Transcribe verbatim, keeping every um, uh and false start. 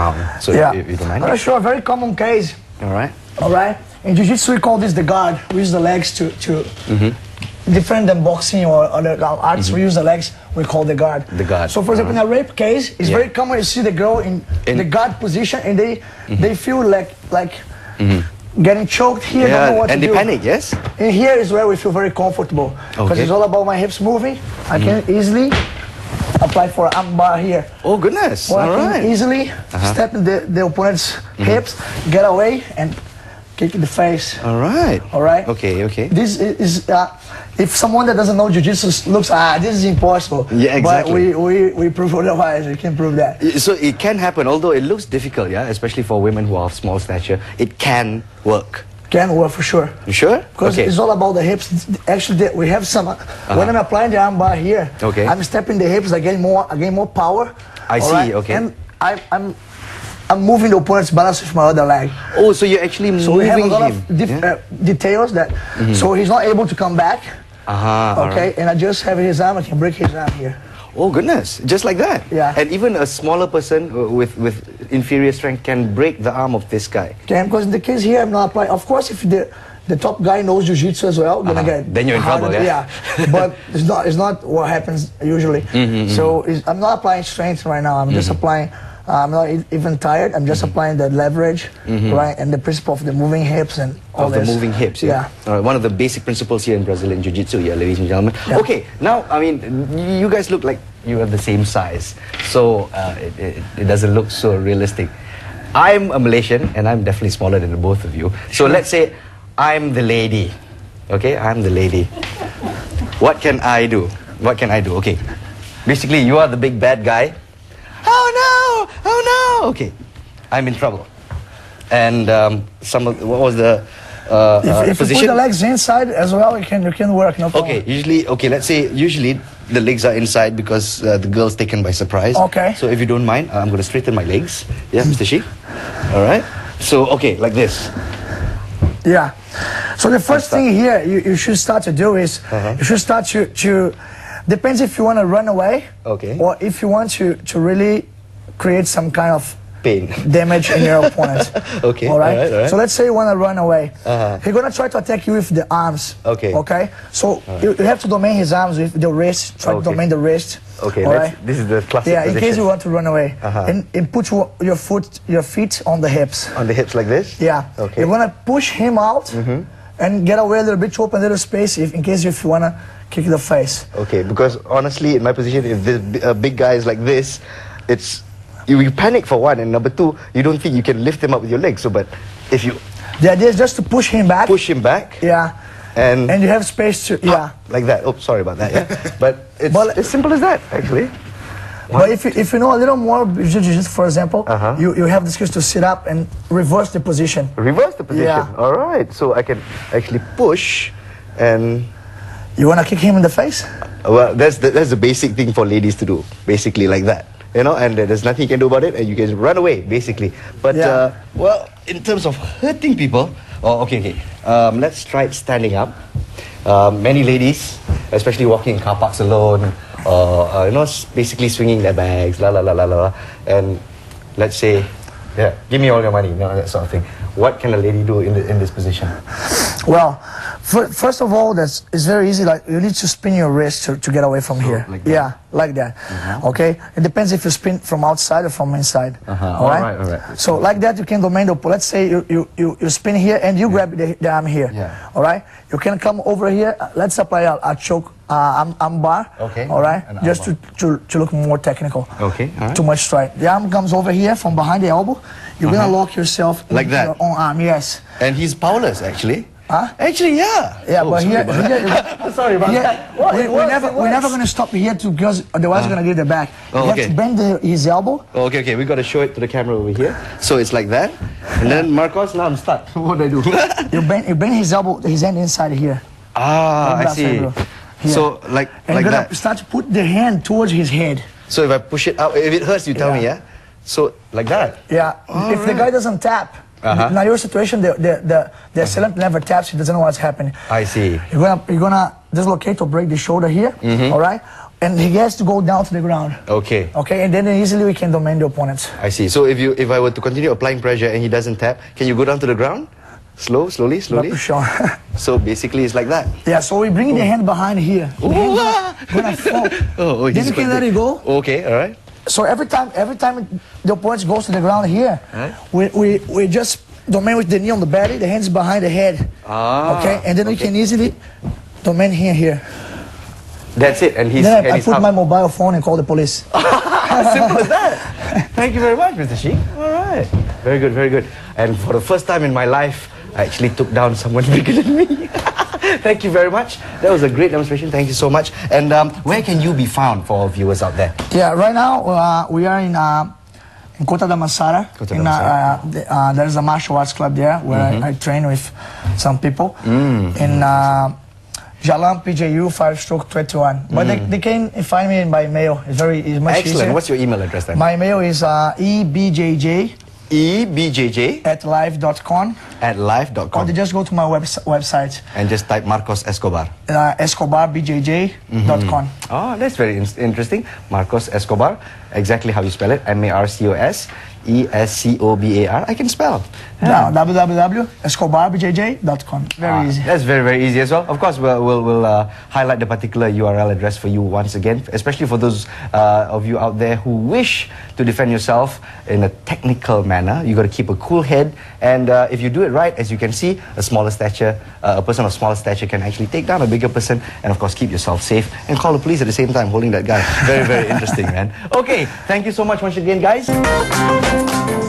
arm. So yeah. you, you don't mind? Uh, sure, a very common case. All right. All right. In Jiu-Jitsu, we call this the guard. We use the legs to, to mm-hmm. different than boxing or other arts. Mm-hmm. We use the legs. We call the guard. The guard. So, for example, uh-huh. in a rape case, it's yeah. very common to see the girl in, in the guard position, and they mm-hmm. they feel like like mm-hmm. getting choked here. Yeah, don't know what and to they do. panic. Yes. And here is where we feel very comfortable because okay. it's all about my hips moving. I mm-hmm. can easily apply for an arm bar here. Oh goodness! Or all I can right. easily uh-huh. step in the, the opponent's mm-hmm. hips, get away, and kick in the face. All right. All right. Okay. Okay. This is uh, if someone that doesn't know jiu-jitsu looks ah this is impossible. Yeah, exactly. But we we we prove otherwise. We can prove that. So it can happen, although it looks difficult. Yeah, especially for women who are of small stature. It can work. Can work for sure. You sure? Because okay. it's all about the hips. Actually, we have some. Uh, uh-huh. When I'm applying the arm bar here, okay. I'm stepping the hips. I gain more. I gain more power. I see. Right? Okay. And I, I'm. I'm moving the opponent's balance with my other leg. Oh, so you're actually so moving him. So we have a lot of dif yeah? uh, details that, mm-hmm. so he's not able to come back. Uh-huh, okay, right. And I just have his arm, I can break his arm here. Oh goodness, just like that? Yeah. And even a smaller person with, with inferior strength can break the arm of this guy? Can, because in the case here, I'm not applying. Of course, if the the top guy knows jiu-jitsu as well, uh-huh. gonna get then you're in trouble, yeah? Yeah, but it's not, it's not what happens usually. Mm-hmm, so mm-hmm. I'm not applying strength right now, I'm mm-hmm. just applying Uh, I'm not e even tired. I'm just mm-hmm. applying the leverage, mm-hmm. right, and the principle of the moving hips and all of this. the moving hips. Yeah. yeah. All right. One of the basic principles here in Brazilian Jiu-Jitsu, yeah, ladies and gentlemen. Yeah. Okay. Now, I mean, you guys look like you have the same size, so uh, it, it, it doesn't look so realistic. I'm a Malaysian, and I'm definitely smaller than the both of you. So let's say I'm the lady. Okay, I'm the lady. What can I do? What can I do? Okay. Basically, you are the big bad guy. Oh no! Oh no! Okay, I'm in trouble. And um, some of what was the uh, if, uh, if position? you put the legs inside as well, you can you can work. No problem. Okay, usually okay. Let's say usually the legs are inside because uh, the girl's taken by surprise. Okay. So if you don't mind, uh, I'm going to straighten my legs. Yeah, Mister Shi. All right. So okay, like this. Yeah. So the first thing here you, you should start to do is uh-huh. you should start to to. Depends if you want to run away, okay, or if you want to to really create some kind of pain, damage in your opponent. Okay, all right? All right, all right. So let's say you want to run away. Uh-huh. He's gonna try to attack you with the arms. Okay. Okay. So right. you, you have to domain his arms with the wrist. Try okay. to domain the wrist. Okay. All right? This is the classic. Yeah. In position. case you want to run away, uh-huh. and, and put your, your foot, your feet on the hips. On the hips like this. Yeah. Okay. You're gonna push him out mm-hmm. and get away a little bit to open a little space if in case if you wanna kick the face. Okay, because honestly, in my position, if this uh, big guy is like this, it's you, you panic for one, and number two, you don't think you can lift him up with your legs. So, but if you, the idea is just to push him back. Push him back. Yeah. And and you have space to yeah. Like that. Oh, sorry about that. Yeah. But it's but, as simple as that, actually. But if you, if you know a little more jiu-jitsu, for example, uh-huh. you, you have the skills to sit up and reverse the position. Reverse the position. Yeah. All right. So I can actually push and. You want to kick him in the face? Well, that's the, that's the basic thing for ladies to do, basically like that, you know, and uh, there's nothing you can do about it, and you can run away, basically. But, yeah. uh, well, in terms of hurting people, oh, okay, okay, um, let's try it standing up. Uh, many ladies, especially walking in car parks alone, or, uh, you know, basically swinging their bags, la la la la la, and let's say, yeah, give me all your money, you know, that sort of thing. What can a lady do in, the, in this position? Well, for, first of all, that's it's very easy. Like you need to spin your wrist to, to get away from so, here. Like that. Yeah, like that. Mm-hmm. Okay. It depends if you spin from outside or from inside. Uh-huh. All, all right. right. All right. So like that, you can domain the. Let's say you you you, you spin here and you yeah. grab the, the arm here. Yeah. All right. You can come over here. Let's apply a, a choke uh, arm, arm bar. Okay. All right. Just to, to to look more technical. Okay. All right. Too much strike. The arm comes over here from behind the elbow. You're uh-huh. gonna lock yourself like that. Your own arm. Yes. And he's powerless, actually. Huh? Actually, yeah. Yeah, oh, but sorry here, about here, that. sorry about here, that. Well, we, we're never, we're never going to stop here to because otherwise uh, we're going to get the back. Oh, you okay. have to bend the, his elbow. Oh, okay, okay. We got to show it to the camera over here. So it's like that, and then Marcos. Now I'm stuck. What do I do? you bend, you bend his elbow, his hand inside here. Ah, I see. So like, and like you're that. Gonna start to put the hand towards his head. So if I push it out, if it hurts, you tell yeah. me, yeah. So like that. Yeah. All if right. the guy doesn't tap. Uh-huh. Now your situation, the the the, the assailant never taps. He doesn't know what's happening. I see. You're gonna you're gonna dislocate or break the shoulder here, mm-hmm. all right? And he has to go down to the ground. Okay. Okay, and then easily we can domain the opponent. I see. So if you, if I were to continue applying pressure and he doesn't tap, can you go down to the ground? Slow, slowly, slowly? Not sure. So basically it's like that? Yeah, so we bring oh. the hand behind here. The hand gonna fall. Oh, oh, then you can let it go. Okay, all right. So every time, every time the opponent goes to the ground here, right. we, we, we just domain with the knee on the belly, the hands behind the head. Ah, okay, and then okay. we can easily domain here, here. That's it, and he's Then I, and I he's put up. my mobile phone and call the police. Simple as that. Thank you very much, Mister Shi. All right. Very good, very good. And for the first time in my life, I actually took down someone bigger than me. Thank you very much. That was a great demonstration. Thank you so much. And um, where can you be found for our viewers out there? Yeah, right now uh, we are in uh, in Kota Damansara. Kota in, Damansara. Uh, the, uh, there's a martial arts club there where mm-hmm. I, I train with some people. Mm. In uh, Jalan P J U five stroke twenty-one. But mm. they, they can find me by mail. It's very it's much Excellent. easier. What's your email address then? My mail is uh, E B J J. E B J J at live dot com. At live dot com. Or they just go to my web website. And just type Marcos Escobar. Uh, Escobar B J J dot com. Mm-hmm. Oh, that's very in interesting. Marcos Escobar. Exactly how you spell it. M A R C O S E S C O B A R. I can spell. Yeah. w w w dot escobar b j j dot com. Very ah, easy. That's very, very easy as well. Of course, we'll, we'll, we'll uh, highlight the particular U R L address for you once again, especially for those uh, of you out there who wish to defend yourself in a technical manner. You got to keep a cool head, and uh, if you do it right, as you can see, a smaller stature, uh, a person of smaller stature can actually take down a bigger person, and of course keep yourself safe and call the police at the same time holding that guy. Very, very interesting, man. Okay, thank you so much once again, guys.